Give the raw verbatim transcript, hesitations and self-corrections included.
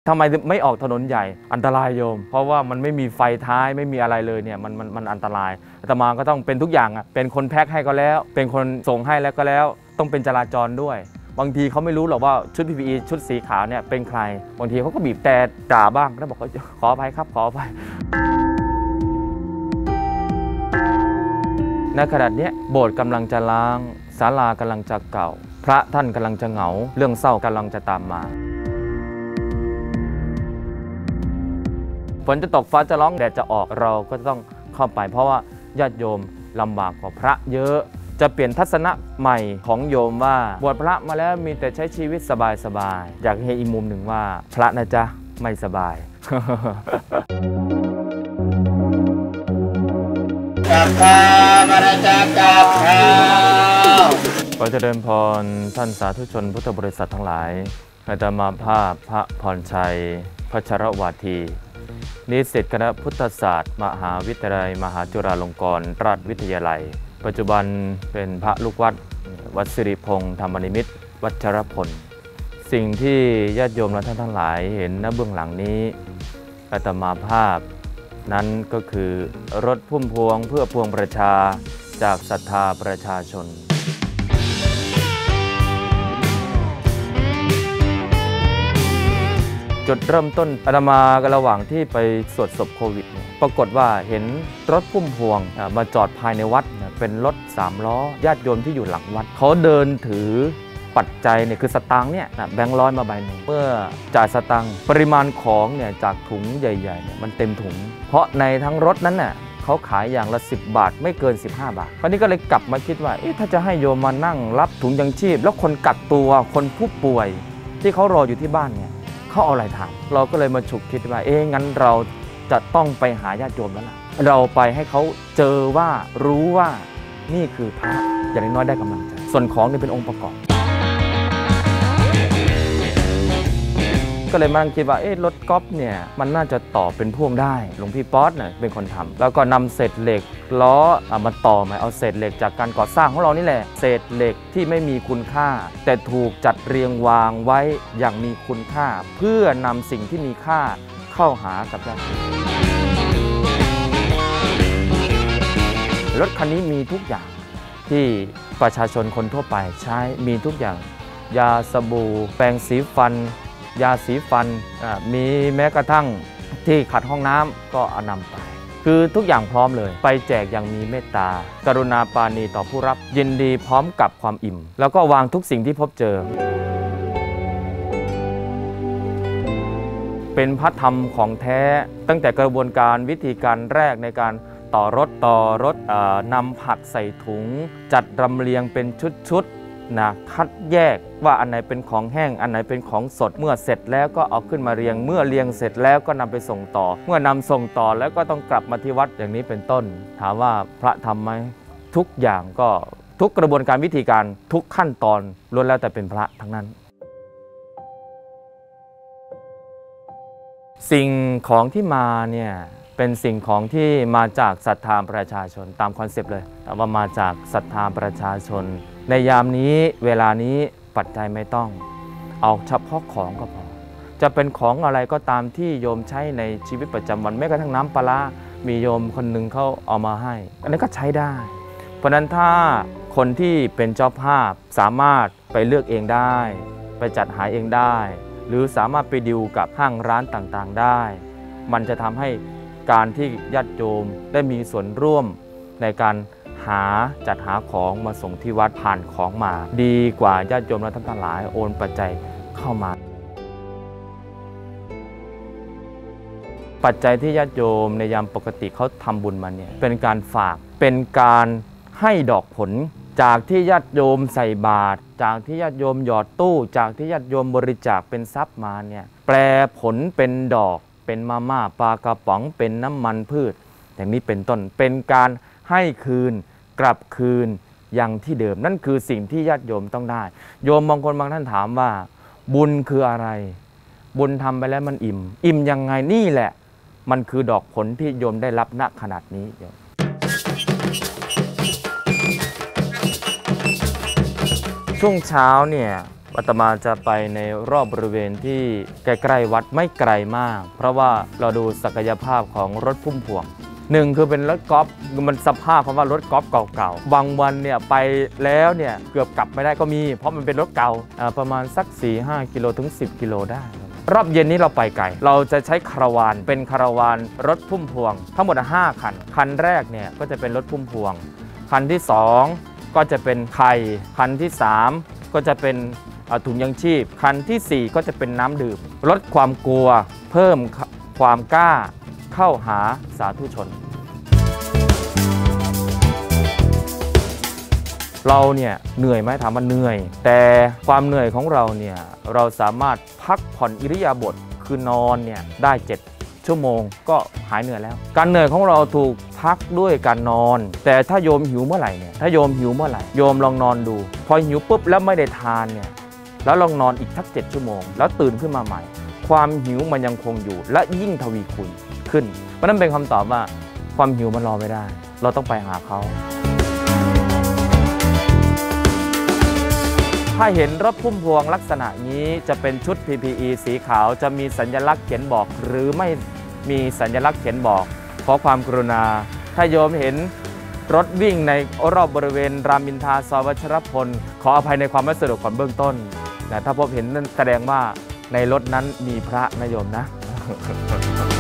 ทำไมไม่ออกถนนใหญ่อันตรายโยมเพราะว่ามันไม่มีไฟท้ายไม่มีอะไรเลยเนี่ยมันมันมันอันตรายอาตมาก็ต้องเป็นทุกอย่างอ่ะเป็นคนแพ็คให้ก็แล้วเป็นคนส่งให้แล้วก็แล้วต้องเป็นจราจรด้วยบางทีเขาไม่รู้หรอกว่าชุด พี พี อี ชุดสีขาวเนี่ยเป็นใครบางทีเขาก็บีบแต่ด่าบ้างแล้วบอกว่าขออภัยครับขออภัยในขณะนี้โบสถ์กำลังจะล้างศาลากำลังจะเก่าพระท่านกำลังจะเหงาเรื่องเศร้ากำลังจะตามมาฝนจะตกฟ้าจะร้องแดดจะออกเราก็ต้องเข้าไปเพราะว่าญาติโยมลำบากกว่าพระเยอะจะเปลี่ยนทัศนะใหม่ของโยมว่าบวชพระมาแล้วมีแต่ใช้ชีวิตสบายๆอยากให้อีกมุมหนึ่งว่าพระนะจ๊ะไม่สบายกับข้าวมาจากกับข้าวขอเจริญพรท่านสาธุชนพุทธบริษัททั้งหลายอาตมาภาพพระพรชัยพัชรวาทีนิสิตคณะพุทธศาสตร์มหาวิทยาลัยมหาจุฬาลงกรณราชวิทยาลัยปัจจุบันเป็นพระลูกวัดวัดสิริพงษ์ธรรมนิมิตรวัชรพลสิ่งที่ญาติโยมและท่านทั้งหลายเห็นณเบื้องหลังนี้อาตมาภาพนั้นก็คือรถพุ่มพวงเพื่อพวงประชาจากศรัทธาประชาชนจุดเริ่มต้นอาตมาระหว่างที่ไปสวดศพโควิดปรากฏว่าเห็นรถพุ่มพวงมาจอดภายในวัดเป็นรถสามล้อญาติโยมที่อยู่หลังวัดเขาเดินถือปัจจัยเนี่ยคือสตางค์เนี่ยแบงค์ร้อยมาใบหนึ่งเมื่อจ่ายสตางค์ปริมาณของเนี่ยจากถุงใหญ่ๆเนี่ยมันเต็มถุงเพราะในทั้งรถนั้นน่ะเขาขายอย่างละสิบบาทไม่เกินสิบห้าบาทคราวนี้ก็เลยกลับมาคิดว่าเอ๊ะถ้าจะให้โยมมานั่งรับถุงยังชีพแล้วคนกักตัวคนผู้ป่วยที่เขารออยู่ที่บ้านเนี่ยเขาเอาอะไรทำเราก็เลยมาฉุกคิดว่าเอ๊ะงั้นเราจะต้องไปหาญาติโยมแล้วล่ะเราไปให้เขาเจอว่ารู้ว่านี่คือพระอย่างน้อยได้กำลังใจส่วนของนี่เป็นองค์ประกอบก็เลยมาคิดว่าเอ๊ะรถก๊อฟเนี่ยมันน่าจะต่อเป็นพ่วงได้หลวงพี่ป๊อตเนี่ยเป็นคนทำแล้วก็นำเศษเหล็กล้อมาต่อมาเอาเศษเหล็กจากการก่อสร้างของเรานี่แหละเศษเหล็กที่ไม่มีคุณค่าแต่ถูกจัดเรียงวางไว้อย่างมีคุณค่าเพื่อนำสิ่งที่มีค่าเข้าหากับญาติรถคันนี้มีทุกอย่างที่ประชาชนคนทั่วไปใช้มีทุกอย่างยาสบู่แปรงสีฟันยาสีฟันมีแม้กระทั่งที่ขัดห้องน้ำก็เอานำไปคือทุกอย่างพร้อมเลยไปแจกอย่างมีเมตตากรุณาปราณีต่อผู้รับยินดีพร้อมกับความอิ่มแล้วก็วางทุกสิ่งที่พบเจอเป็นพระธรรมของแท้ตั้งแต่กระบวนการวิธีการแรกในการต่อรถต่อรถนำผักใส่ถุงจัดรำเรียงเป็นชุดๆนะคัดแยกว่าอันไหนเป็นของแห้งอันไหนเป็นของสดเมื่อเสร็จแล้วก็เอาขึ้นมาเรียงเมื่อเรียงเสร็จแล้วก็นำไปส่งต่อเมื่อนำส่งต่อแล้วก็ต้องกลับมาที่วัดอย่างนี้เป็นต้นถามว่าพระทำไหมทุกอย่างก็ทุกกระบวนการวิธีการทุกขั้นตอนล้วนแล้วแต่เป็นพระทั้งนั้นสิ่งของที่มาเนี่ยเป็นสิ่งของที่มาจากศรัทธาประชาชนตามคอนเซปต์เลยแต่ว่ามาจากศรัทธาประชาชนในยามนี้เวลานี้ปัจจัยไม่ต้องเอาเฉพาะของก็พอจะเป็นของอะไรก็ตามที่โยมใช้ในชีวิตประจำวันแม้กระทั่งน้ำปลามีโยมคนหนึ่งเขาเอามาให้อันนี้ก็ใช้ได้เพราะนั้นถ้าคนที่เป็นเจ้าภาพสามารถไปเลือกเองได้ไปจัดหาเองได้หรือสามารถไปดิวกับห้างร้านต่างๆได้มันจะทำให้การที่ญาติโยมได้มีส่วนร่วมในการหาจัดหาของมาส่งที่วัดผ่านของมาดีกว่าญาติโยมและท่านทั้งหลายโอนปัจจัยเข้ามาปัจจัยที่ญาติโยมในยามปกติเขาทำบุญมาเนี่ยเป็นการฝากเป็นการให้ดอกผลจากที่ญาติโยมใส่บาตรจากที่ญาติโยมหยอดตู้จากที่ญาติโยมบริจาคเป็นทรัพย์มาเนี่ยแปลผลเป็นดอกเป็นมาม่าปลากระป๋องเป็นน้ำมันพืชอย่างนี้เป็นต้นเป็นการให้คืนกลับคืนอย่างที่เดิมนั่นคือสิ่งที่ญาติโยมต้องได้โยมบางคนบางท่านถามว่าบุญคืออะไรบุญทำไปแล้วมันอิ่มอิ่มยังไงนี่แหละมันคือดอกผลที่โยมได้รับณขนาดนี้ช่วงเช้าเนี่ยอาตมาจะไปในรอบบริเวณที่ใกล้ๆวัดไม่ไกลมากเพราะว่าเราดูศักยภาพของรถพุ่มพวงหนึ่งคือเป็นรถกอล์ฟมันสภาพเพราะว่ารถกอล์ฟเก่าๆบางวันเนี่ยไปแล้วเนี่ยเกือบกลับไม่ได้ก็มีเพราะมันเป็นรถเก่าประมาณสัก สี่ห้า กิโลถึงสิบกิโลได้รอบเย็นนี้เราไปไกลเราจะใช้คาราวานเป็นคาราวานรถพุ่มพวงทั้งหมดห้าคันคันแรกเนี่ยก็จะเป็นรถพุ่มพวงคันที่สองก็จะเป็นไข่คันที่สามก็จะเป็นถุงยังชีพคันที่สี่ก็จะเป็นน้ำดื่มลดความกลัวเพิ่มความกล้าเข้าหาสาธุชนเราเนี่ยเหนื่อยไหมถามว่าเหนื่อยแต่ความเหนื่อยของเราเนี่ยเราสามารถพักผ่อนอิริยาบถคือนอนเนี่ยได้เจ็ดชั่วโมงก็หายเหนื่อยแล้วการเหนื่อยของเราถูกพักด้วยการนอนแต่ถ้าโยมหิวเมื่อไหร่เนี่ยถ้าโยมหิวเมื่อไหร่โยมลองนอนดูพอหิวปุ๊บแล้วไม่ได้ทานเนี่ยแล้วลองนอนอีกทักเจ็ดชั่วโมงแล้วตื่นขึ้นมาใหม่ความหิวมันยังคงอยู่และยิ่งทวีคูณขึ้นเพราะนั้นเป็นคำตอบว่าความหิวมันรอไม่ได้เราต้องไปหาเขาถ้าเห็นรถพุ่มพวงลักษณะนี้จะเป็นชุด พี พี อี สีขาวจะมีสัญลักษณ์เขียนบอกหรือไม่มีสัญลักษณ์เขียนบอกขอความกรุณาถ้าโยมเห็นรถวิ่งในรอบบริเวณรามอินทราซอยวัชรพลขออภัยในความไม่สะดวกก่อนเบื้องต้นแต่ถ้าพบเห็นนั่นแสดงว่าในรถนั้นมีพระนะโยมนะ